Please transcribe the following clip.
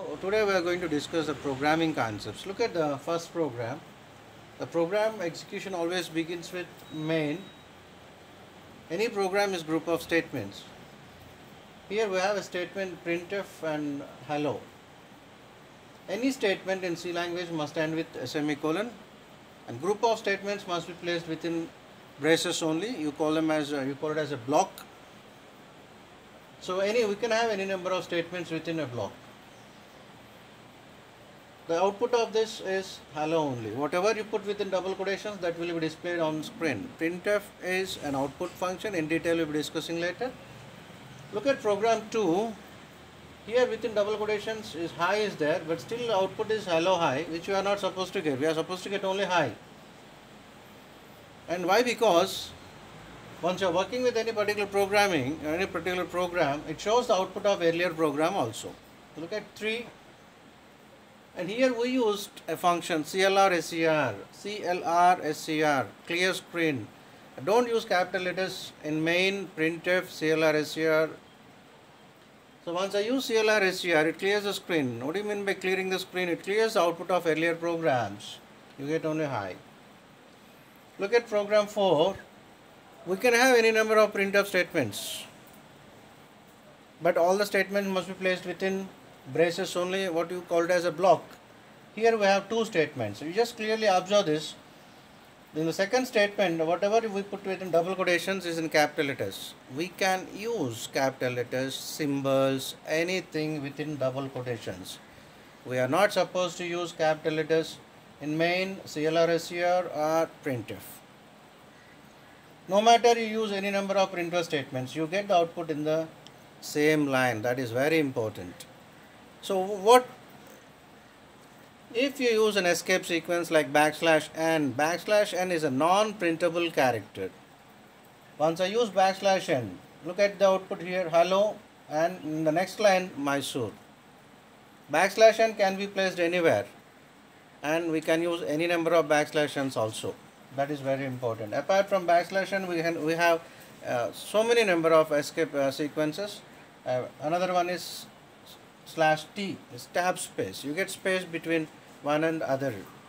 today we are going to discuss the programming concepts. Look at the first program. The program execution always begins with main. Any program is group of statements. Here we have a statement printf and hello. Any statement in C language must end with a semicolon, and group of statements must be placed within braces only. You call it as a block. So we can have any number of statements within a block. The output of this is hello only. Whatever you put within double quotations, that will be displayed on screen. Printf is an output function. In detail we will be discussing later. Look at program 2. Here within double quotations is hi is there, but still the output is hello hi, which we are not supposed to get. We are supposed to get only hi. And why? Because once you are working with any particular programming, any particular program, it shows the output of earlier program also. Look at 3. And here we used a function CLR SCR, clear screen. Don't use capital letters in main, printf, CLR SCR. So once I use CLR SCR, it clears the screen. What do you mean by clearing the screen? It clears the output of earlier programs. You get only hi. Look at program 4. We can have any number of printf statements, but all the statements must be placed within braces only, what you called as a block. Here we have 2 statements. You just clearly observe this. In the second statement, whatever we put within double quotations is in capital letters. We can use capital letters, symbols, anything within double quotations. We are not supposed to use capital letters in main, CLR SCR or printf. No matter you use any number of printf statements, you get the output in the same line. That is very important. So what if you use an escape sequence like \n? \n is a non-printable character. Once I use \n, look at the output here, hello, and in the next line, Mysore. \n can be placed anywhere, and we can use any number of \n's also. That is very important. Apart from \n, we have so many number of escape sequences. Another one is /t, is tab space. You get space between one and other.